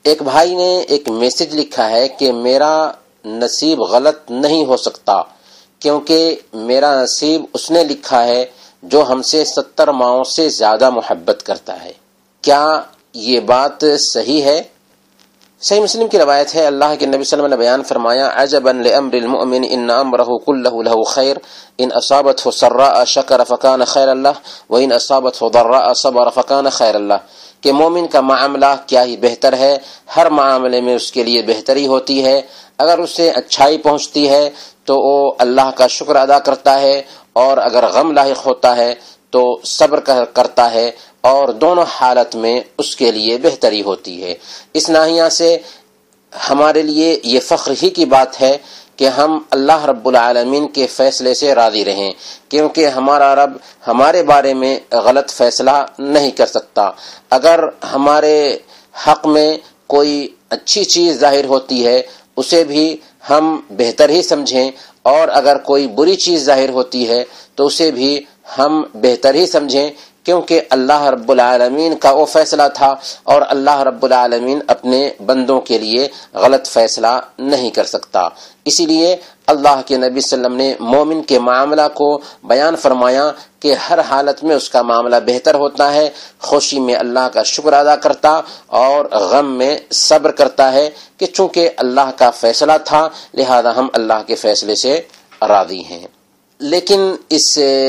ایک بھائی نے ایک میسج لکھا ہے کہ میرا نصیب غلط نہیں ہو سکتا کیونکہ میرا نصیب اس نے لکھا ہے جو ہم سے 70 ماؤں سے زیادہ محبت کرتا ہے۔ کیا یہ بات صحیح ہے؟ صحیح مسلم کی روایت ہے، اللہ کے نبی صلی اللہ علیہ وسلم نے بیان فرمایا، عجبا لامر المؤمن ان امرہ کلہ لہ خیر ان اصابتہ سراء شکر فکان خیر اللہ وان اصابتہ ضراء صبر فکان خیر اللہ، کہ مومن کا معاملہ کیا ہی بہتر ہے، ہر معاملے میں اس کے لیے بہتری ہوتی ہے، اگر اسے اچھائی پہنچتی ہے تو وہ اللہ کا شکر ادا کرتا ہے، اور اگر غم لاحق ہوتا ہے تو صبر کرتا ہے، اور دونوں حالت میں اس کے لیے بہتری ہوتی ہے۔ اس ناحیہ سے ہمارے لیے یہ فخر ہی کی بات ہے کہ ہم اللہ رب العالمین کے فیصلے سے راضی رہیں، کیونکہ ہمارا رب ہمارے بارے میں غلط فیصلہ نہیں کر سکتا۔ اگر ہمارے حق میں کوئی اچھی چیز ظاہر ہوتی ہے اسے بھی ہم بہتر ہی سمجھیں، اور اگر کوئی بری چیز ظاہر ہوتی ہے تو اسے بھی ہم بہتر ہی سمجھیں، کیونکہ اللہ رب العالمین کا وہ فیصلہ تھا، اور اللہ رب العالمین اپنے بندوں کے لیے غلط فیصلہ نہیں کر سکتا۔ اسی لیے اللہ کے نبی صلی اللہ علیہ وسلم نے مومن کے معاملہ کو بیان فرمایا کہ ہر حالت میں اس کا معاملہ بہتر ہوتا ہے، خوشی میں اللہ کا شکر ادا کرتا اور غم میں صبر کرتا ہے، کہ چونکہ اللہ کا فیصلہ تھا لہذا ہم اللہ کے فیصلے سے راضی ہیں۔ لیکن اس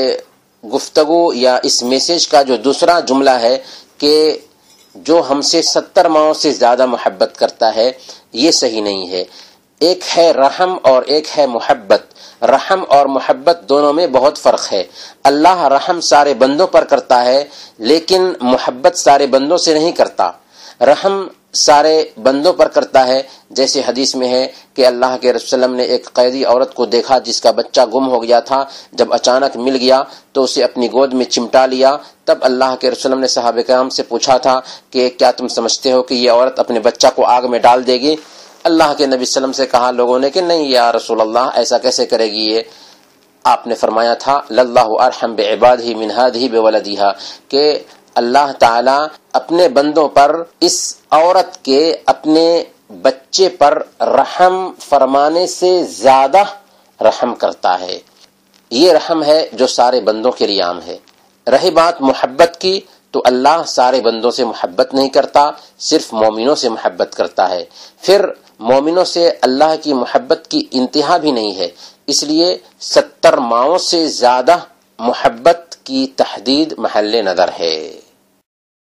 گفتگو یا اس میسج کا جو دوسرا جملہ ہے کہ جو ہم سے 70 ماؤں سے زیادہ محبت کرتا ہے، یہ صحیح نہیں ہے۔ ایک ہے رحم اور ایک ہے محبت۔ رحم اور محبت دونوں میں بہت فرق ہے۔ اللہ رحم سارے بندوں پر کرتا ہے لیکن محبت سارے بندوں سے نہیں کرتا۔ رحم سارے بندوں پر کرتا ہے، جیسے حدیث میں ہے کہ اللہ کے رسول صلی اللہ علیہ وسلم نے ایک قیدی عورت کو دیکھا جس کا بچہ گم ہو گیا تھا، جب اچانک مل گیا تو اسے اپنی گود میں چمٹا لیا، تب اللہ کے رسول صلی اللہ علیہ وسلم نے صحابہ کرام سے پوچھا تھا کہ کیا تم سمجھتے ہو کہ یہ عورت اپنے بچہ کو آگ میں ڈال دے گی؟ اللہ کے نبی صلی اللہ علیہ وسلم سے کہا لوگوں نے کہ نہیں یا رسول اللہ، ایسا کیسے کرے گی یہ؟ آپ نے فرمایا تھا للہ ارحم بعبادہ من ہذہ بولدہا، کہ اللہ تعالی اپنے بندوں پر اس عورت کے اپنے بچے پر رحم فرمانے سے زیادہ رحم کرتا ہے۔ یہ رحم ہے جو سارے بندوں کے لیے عام ہے۔ رہی بات محبت کی، تو اللہ سارے بندوں سے محبت نہیں کرتا، صرف مومنوں سے محبت کرتا ہے۔ پھر مومنوں سے اللہ کی محبت کی انتہا بھی نہیں ہے، اس لیے 70 ماؤں سے زیادہ محبت کی تحدید محل نظر ہے۔